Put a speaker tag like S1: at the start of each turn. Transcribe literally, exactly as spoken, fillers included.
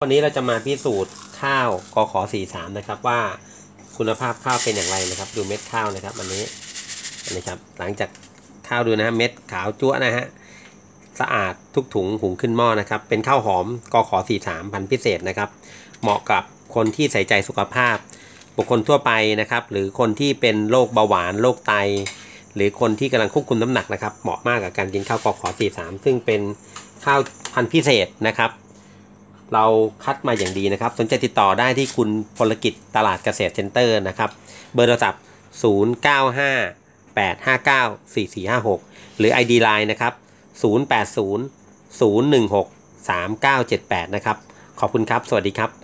S1: วันนี้เราจะมาพิสูจน์ข้าวกขสี่สามนะครับว่าคุณภาพข้าวเป็นอย่างไรนะครับดูเม็ดข้าวนะครับอันนี้อันนี้ครับหลังจากข้าวดูนะฮะเม็ดขาวจั๊วนะฮะสะอาดทุกถุงหุงขึ้นหม้อนะครับเป็นข้าวหอมกขสี่สามพันธุ์พิเศษนะครับเหมาะกับคนที่ใส่ใจสุขภาพบุคคลทั่วไปนะครับหรือคนที่เป็นโรคเบาหวานโรคไตหรือคนที่กำลังควบคุมน้ำหนักนะครับเหมาะมากกับการกินข้าวกขสี่สามซึ่งเป็นข้าวพันธุ์พิเศษนะครับเราคัดมาอย่างดีนะครับสนใจติดต่อได้ที่คุณพลกิจตลาดเกษตรเซ็นเตอร์นะครับเบอร์โทรศัพท์ศูนย์ เก้า ห้า แปด ห้า เก้า สี่ สี่ ห้า หกหรือ ไอ ดี ไลน์ นะครับศูนย์ แปด ศูนย์ ศูนย์ หนึ่ง หก สาม เก้า เจ็ด แปดนะครับขอบคุณครับสวัสดีครับ